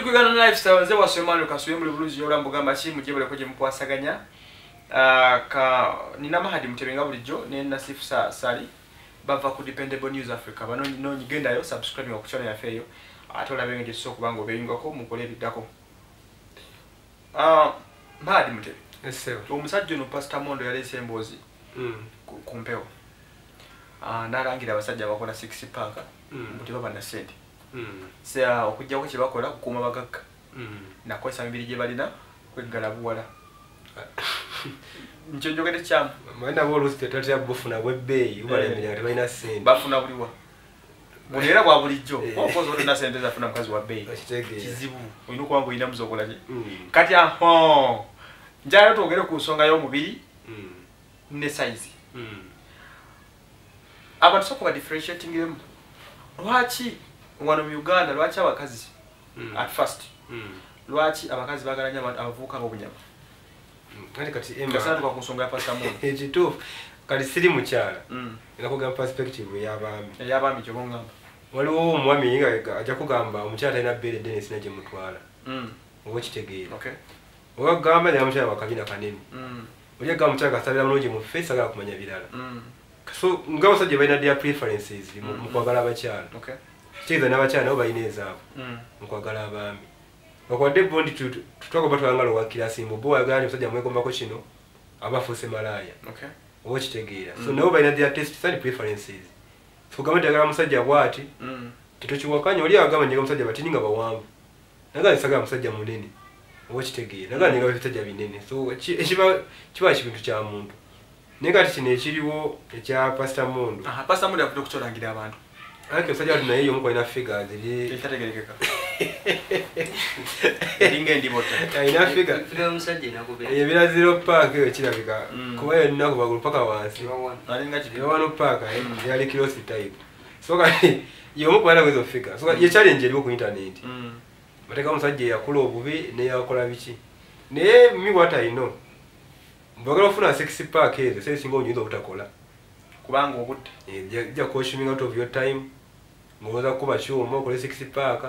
Uganda Lifestyle nze wasomano kasuye muri buluzi yora mbugamba ki mujebele koje mukwasaganya ka nina Mahadi Mutebenga bulijjo ne Nasifu Sali bava ku Dependable News Africa bano no nyigenda yo subscribe ku channel yafe yo atola benge so kubanga obeyingako mukole bidako Mahadi Mutebe esewa omusajja no Pastor Mondo yalese embozi kumpewo narangira abasajja bakola 6 pack mbuti baba na sente sea okujja ko kibakola kukuma bagaka nakwesa mibiri gye balina kwegala buwala nchonjogede chamu mwenda bolu stetati ya bufuna bwebbeyi ubalemenya ati balina sente bafuna buliwa bulera bwa bulijjo okozo olina sente zafuna mukazi wa beyi kizibu oyino kwangu ina muzokola je kati aho njayo togere ku nsonga yo mubiri ne size abantu soko differentiating them lwachi wano mu Uganda lwachi abakazi at first lwachi abakazi bagalanya abavuka obunyama kati emba sana kwa kusonga Pastor Mondo ekitufu kali siri mukyala inakugamba perspective y'abaami kyo ngamba waliwo omwami yinga ajja kugamba omukyala alina bbeere ddene sina gye mutwala oba kitegeera ogagamba naye omukyala wakabina kanene oli agamba omukyala kasabira mulungi mu face agala kumanya birala so nga abasajja balina their preferences mu kwagala abakyala kitegeeza n'abakyala nabo balina ezaabwe mu kwagala abaami okwadde bondi tutwagoba twangala owakirasimbo bo wayagala omusajja mwegombako kino aba afuuse malaaya oba kitegeera so nabo balina their tastes and preferences fugamba tegala musajja bwati titokiwakanya oli agamba nyega musajja batini nga bawanvu nagala nsagala musajja munene oba kitegeera nagala nyega basajja binene so kiba kintu kya muntu naye kati kino ekiriwo ekya Pastor Mondo Pastor Mondo yakuta okutolangira abantu ake musajja watu naye yomu kwalina figures ekitategerekeka eringa endibota ina figure musajja inakubera ebira zero pack ekirabika kuba yonna kubagulu paka wansi nalinga kiti wano pack yali kilosi type so kati yomu kwalina kwezo figure so ye challenge eriwo ku internet bateka musajja yakula obubi ne yakola biki naye mi what I know mbagala ofuna 6 pack ezo sese singo nyinzo butakola kubanga obutte ja consuming out of your time ngoza kuba kyuma okole 6 pack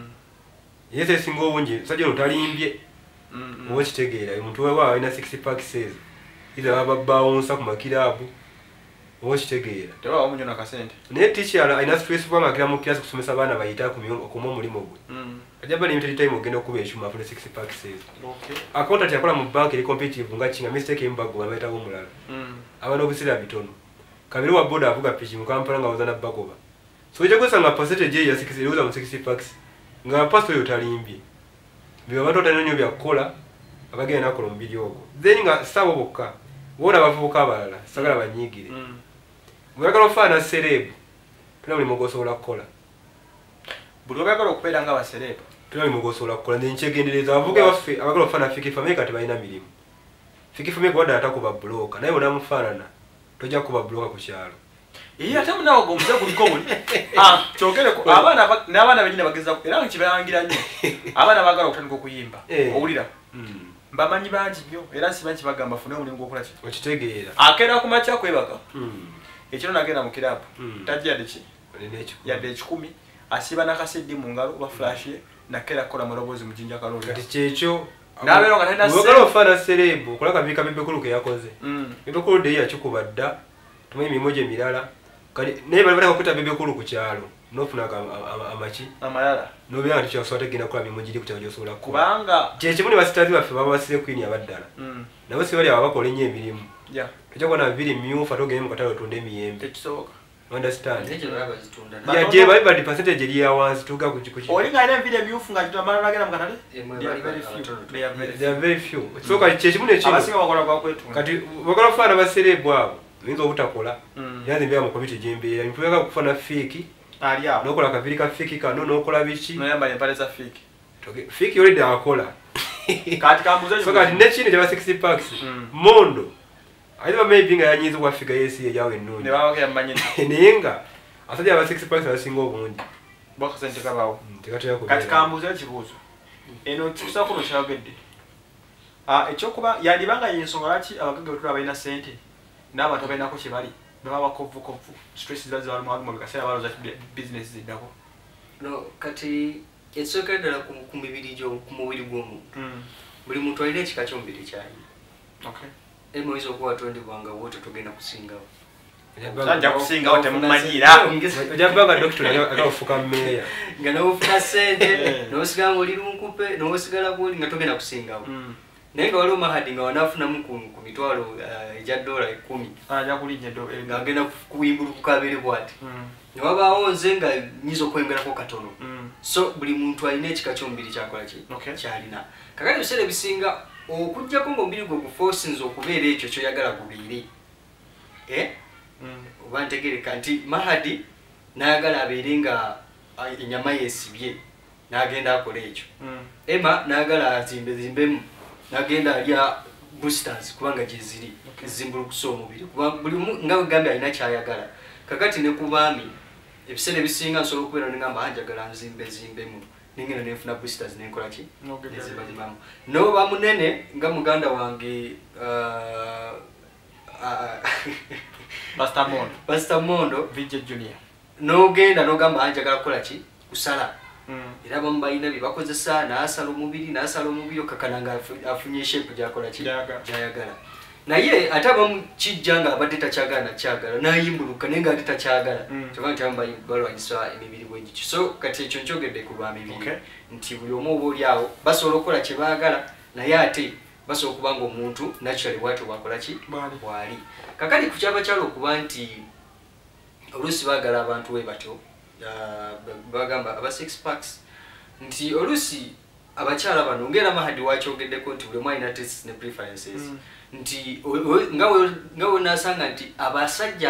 yese singo bungi sajja otalimbye oba kitegeera omuntu wewa alina 6 pack says ida baba bounce ku makirabu oba kitegeera tewa omunyo na kasente ne teacher alina stress kwa makira mu class kusomesa abana bayita ku mulimo gwe ajaba limited time ogenda okuba ekyuma afune 6 pack says accountant yakola mu bank eri competitive nga kinga mistake embago abaita omulala abana obusira bitono kabiri wa boda avuga piki mu Kampala nga wazana bagoba so ije kwesanga percentage ya 6 iruza mu 6 packs nga pasto yo talimbye biba bato tanonyo bya kola abagenda nakola mbiri ogo then nga sabo bokka wona bavubuka abalala sagala banyigire mwagala ofana celeb tuna buli mugosola kola buli obagala okupera nga baseleba tuna buli mugosola kola n'enchegendereza avuge waffe abagala ofana fiki fameka tebalina mirimu fiki fameka wada atakuba bloka naye bona mufanana toja kuba bloka ku kyalo ate munawo gomuze kuliko muli kyogere ko n'abaana benyina bageza era nkibayangira nnyo abaana bagala okutandika okuyimba owulira mbamanyi bangi nnyo era nsimanyi kibagamba fune omulimu gwokola ki okitegeera akeera ku makya kwebaka ekiro nagenda mu kirabu tajja yadde ekikumi asiba nakaseddi mu ngalo oba flash ye nakeera kukola muloboozi mujinja kaloli kati kyekyo nabeera nga talina wagala ofana celeb okola kabika bibekulu ke yakoze bibekulu de yakikuba dda tumanyi emirimu gye emirala kati naye bali bataka okuta bibekulu ku kyalo nofuna amaki amalala nobeera nga tikyasobola tegenda kukola mirimu giri ku kyalo gyosobola kubanga kyekimu ne basitazi baffe baba basire queen abaddala nabo si bali aba bakola ennyo emirimu tokyakubona bibiri myufu ate ogende mu katale otunda emiyembe tekisoboka understand yeah je bali bali percentage eri ya wansi tuga ku oli nga ine emvire myufu nga kitamala nagenda mu katale they are very few so kati kyekimu ne kino abasinga bakola kwa kwetu kati bagala kufana baserebu abo oyinza obutakola yanze mbeera mu komiti gyembeera ntuyagala kufuna fiiki ali awo nokola akabiri ka fiiki kano nokola biki noyambala empale za fiiki fiiki oledi akola kati kambuza so kati nekino kyaba 6 packs Mondo ayiba maybe nga yanyiza kwa fiika yesi ejawe ennungi ne baba yamanyi naye nga asajja aba 6 packs abasinga obungi bakasente kabawo tekatera ku kati kambuza ekibuuzo eno kikusako no kyagedde ekyokuba yandibanga yensonga laki abagagga betula balina sente n'abantu abalinako kye bali baba bakovukovu stress ziba zibaluma mu kaseera baloza business ziddako no kati Ensooka ddala ku mibiri ku mubiri gw'omuntu buli muntu alina ekika ky'omubiri kyali oyinza okuba watondebwa nga wote togenda kusingawo ajja kusingawo temumanyira ojabanga dokita agafuka mmeeya nga nobufuna ssente nosigala ngaoli lunkupe nosigala gwoli nga togenda kusingawo naye nga waliwo mahadi nga wanaafunamu ku mitwalo egya $10 nga agenda kuyimbulukuka abeere bwati newabaawo nze nga nyiza okweyongerako katono so buli muntu alina ekika ky'omubiri kyakola kyalina kakati ebiseera ebisinga okujjako ngaomubiri gwe gufosinze okubeera ekyo kyoyagala gubeere oba ntegereka nti mahadi n'ayagala abeere nga enyama yeesibye n'agenda akola ekyo Emma n'ayagala azimbemu n'agenda alya boosters kubanga gye ziri zimbulukusa omubiri buli nga wegambye alina kyayagala kakati ne ku baami ebiseera ebisinga nsobola okubeera nengamba njagala nzimbemu nengenda nenfuna boosters nenkola ki nezibazibamu noba munene nga muganda wange Pastor Mondo n'ogenda n'ogamba njagala kukola ki kusala era abamu balina bye bakozesa n'asala omubiri okakana nga afunye shape gyakola ki gyayagala naye ate abamu kijja nga abadde takyagala nakyagala nayimbuluka naye nga ate takyagala kyova nti abamu balwanyisa emibiri bwegityo so kati ekyo nkyogedde ku lwa mibiri nti buli omu oba oli awo basobola okukola kye baagala naye ate basobola okuba nga omuntu naturally bwatyo bwakola ki bwali kakati ku kyabakyala okuba nti oluusi baagala abantu we batyo bagamba aba 6 packs nti oluusi abakyala bano ngera mahadi wakyogeddeko nti buli omu alina tastes ne preferences nti nga wenasanga nti abasajja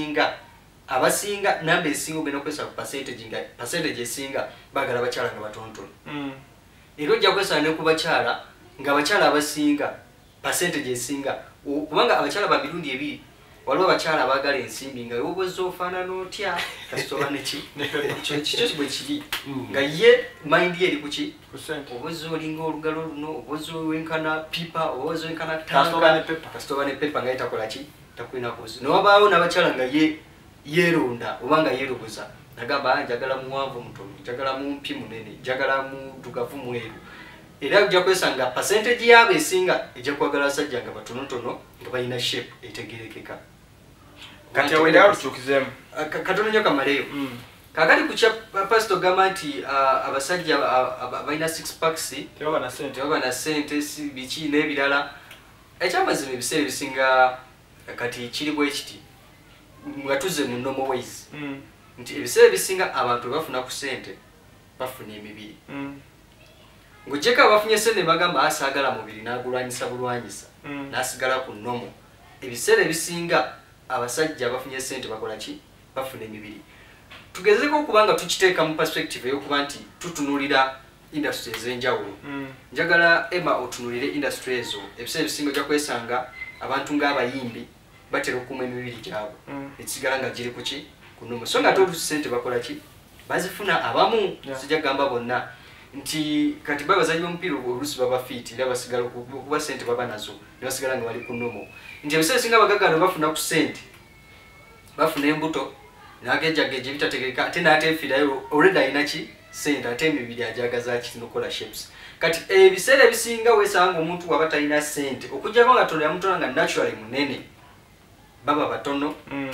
abasinga namba esinga ogenda okwesala ku percentage esinga baagala abakyala nga batonotono era ojja kwesala ne ku bakyala nga abakyala abasinga percentage esinga kubanga abakyala ba mirundi ebiri waliwo abakyala abaagala ensimbi nga wobweza ofaanana otya kasitoba neki kikyo bwe kiri nga ye mind ye eri kuki obweza olinga olugalo luno obweza wenkana pipa obweza wenkana tanka kasitoba ne pepa nga yetakola ki takwinakozi newabaawo n'abakyala nga yeeronda oba nga yeeroboza nagamba njagala muwanvu mutono njagala mumpi munene njagala mudugavu mweru era ojja kwesanga percentage yaabo esinga ejja kwagala abasajja nga batonotono nga balina shape etegerekeka kati awenda alukyukizemu katono nnyo kamaleyo kakati ku kya pasito gamba nti abasajja balina 6 packs tebaba na ssente biki n'ebirala ekyamazima ebiseera ebisinga kati kiri bwe kiti nga tuzze mu normal ways nti ebiseera ebisinga abantu bafuna ku ssente bafuna emibiri ng'ogyeko abafunye ssente bagamba asaagala mubiri n'agulwanyisa bulwanyisa n'asigala ku nomo ebiseera ebisinga abasajja abafunye ssente bakola ki bafuna emibiri tugezeko okubanga tukiteeka mu perspective ey'okuba nti tutunulira industry ez'enjawulo njagala Emma otunulire industry ezo ebiseera ebisinga ojja kwesanga abantu ng'abayimbi batera okuuma emibiri gyabwe ekisigala nga giri ku ki ku nomo so nga tolusi ssente bakola ki bazifuna abamu sijja kugamba bonna nti kati bazanyi omupiira oluusi baba fiiti era basigala okuba ssente baba nazo ne basigala nga bali ku nomo nti ebiseera ebisinga abagagano bafuna ku ssente bafuna embuto nagejageje bitategereka ate n'ateefiirayo already alina ki ssente ate emibiri ajagaza kitinokola shapes kati ebiseera ebisinga weesanga omuntu waba talina ssente okujjako nga tono yamutona nga naturally munene baba batono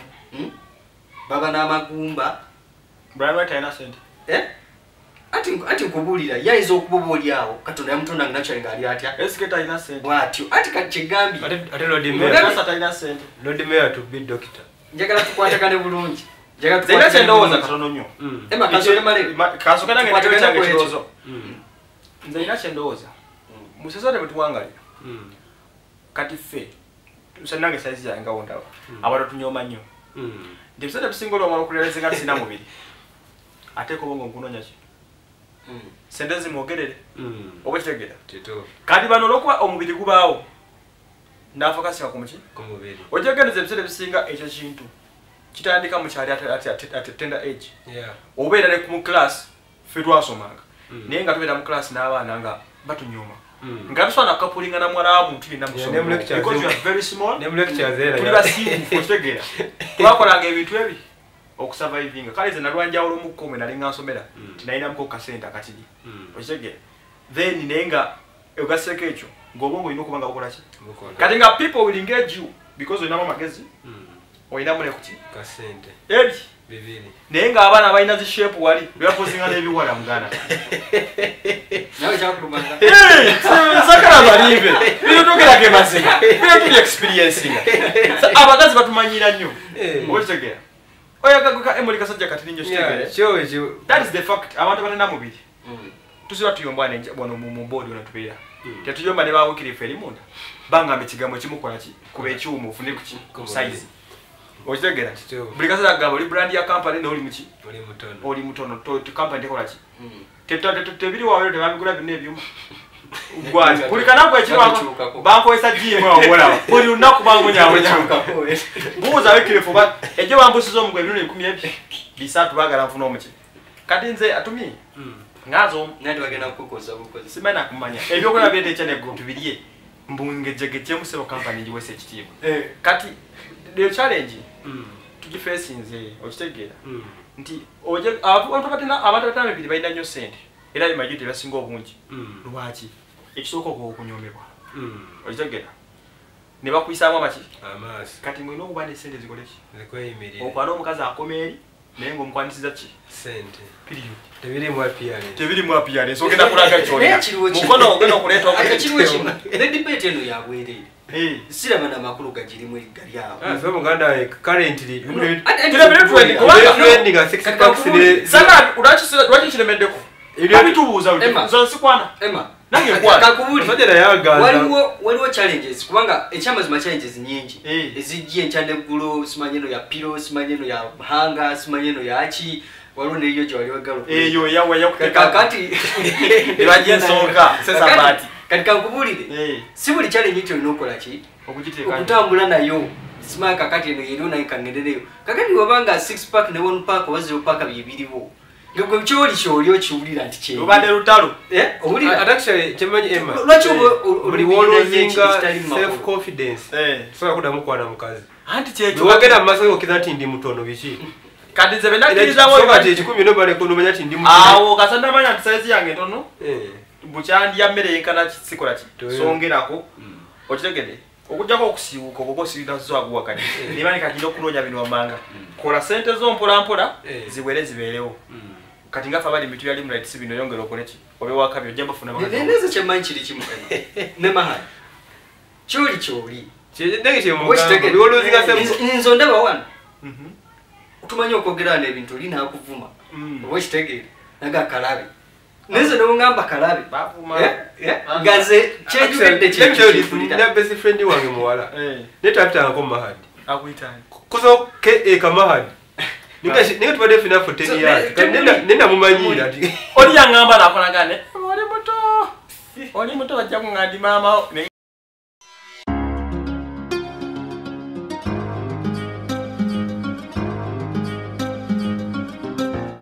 baba n'amagumba ati nkubuulira yayinza okuba oli awo katonda yamutonda nga naturally ng'ali atya bw'atyo ati kyegambye ate Lord Mayor to be doctor njagala tukwatagane bulungi zina kyendowooza katono nnyo kasooka nange nakyo kyange kirowoozo nze nina kyendowooza musesote bwe tuwangalira kati ffe nange saizi yange nga wondaba abantu tunyooma nnyo nti ebiseera ebisinga olwamala okulereza nga tisina mubiri ate kobonga nkunoonya ki sente zimwogerere oba kitegeera kati bano olwokuba omubiri gubaawo ndafokasika ku muki ojegendeza ebiseera ebisinga ekyo kintu kitandika mu kyali ate tender age obeera ne mu class ffe twasomanga naye nga tubeera mu class n'abaana nga batunyooma nga tusobola nakapulinga na mwala wa muntu yina musoma because you are very small tuli basiibufu okitegeera twakolanga ebintu ebi okusurvivinga kale ze nalwanjawulo mu kome nali ngansomera tinayinamuko kasente akatiri okitegeera then nenga ogaseko ekyo ng'obwongo olina okuba nga bukola ki kati nga people will engage you because olinamu amagezi olinamu nekuki kasente ebi bibiri naye ng'abaana balina zishepu wali bebapozinga n'ebiwala muganda nawe kyakulumanga sakala balibe bino togerage mazima bino tuli experiencinga abakazi batumanyira nnyo okitegeera oyagaguka emuli kasajja kati ninjo kitegere that is the fact abantu batenda mubiri tusiba tuyombwana bono mu bodi ono tubeera tetuyomba ne bawukirifu eri munda bangambe ekigambo ekimukola ki kuba ekyuma ofune kuki ku size okitegeera buli kasajja agamba oli brand ya company n'oli muki oli mutono company tekola ki tebiri wawe tebabigula bino ebyuma gwani kulikanaku ekirwa bankozesa jimu wawola buli lunaku bangonyawonya buuza wekirifu ejjo bambusiza omugwa ebintu 10 bisatu bagala nfuna omuki kati nze atumi ngazo nandi bagenda kukoza bukozi simana kumanya ebyokola byete chane group biliye mbungejege musebo company njiwese ekitiibwa kati the challenge tugiface nze okitegeera nti oje abantu batana bibiri bayina nnyo sente era imagine basinga obungi lwaki ekisoko okunyomebwa okitegeera ne bakuyisaamu amaki amasi kati mwino okuba ne sente zikoleki zikweyimirira okwala omukazi akomeeri naye ng'omukwanisiza ki sente period tebiri mu appearance ogenda kulaga kyolina mukono ogenda okuleeta ekiriwo kimu ne debate eno yabwerere siraba n'amakulu gagirimu gali awo so muganda currently trending a 6 packs ne sana lwaki kiremeddeko abitubuuza sikwana nange waliwo challenges kubanga ekyamazima challenges nyingi ezijja enkyandeggulu simanyi eno ya piro simanyi eno ya hanga simanyi eno yaki waliwo neyo gye waliwo egalo eyo yakati ebajja ensonga sesabati kati kankubulire si buli challenge nti olina okukola ki okutambula nayo simanyi kakati eno yeriwo naye kangendereyo kakati wabanga 6 pack ne 1 pack oba 0 pack byebiriwo ngwe kyoli okiwulira nti kye obadde lutalo actually kyemanyi Emma lwaki buli wolozinga self confidence soka kudamu kwana mukazi anti kyekyo wagenda mu maaso okira nti ndi mutono biki kati nze benakirizawo kati ekikumi nobale kunomanya nti ndi mutono awo kasanda manya nti size yange ntono bukyandya mmere yenkana kisikola ki songerako okitegedde okujjako okusiiwuka okuko sirina zagwakani niba nikagenda okuloonya bino wamanga kola sente zo mpolampola ziwere zibeerewo kati ngafa bali mitu yali mlight sibino yongera okoleki obe wakabyo ojja bafuna neza kyemanyi kiri kimu ne mahali kyoli nenge kyemugambo biwolozinga nzo ndaba wano otumanya okwogera n'ebintu oli nakuvuma oba okitegeera naga kalabe neze nongamba kalabe gaze kyekibedde kyekyo best friend wange muwala netapitangako mahadi akuyitani kusoke ekamahadi ninga tubadde fina for 10 years nenda mumanyira ati oli yangamba nakolagane oli muto bajja kungandi mama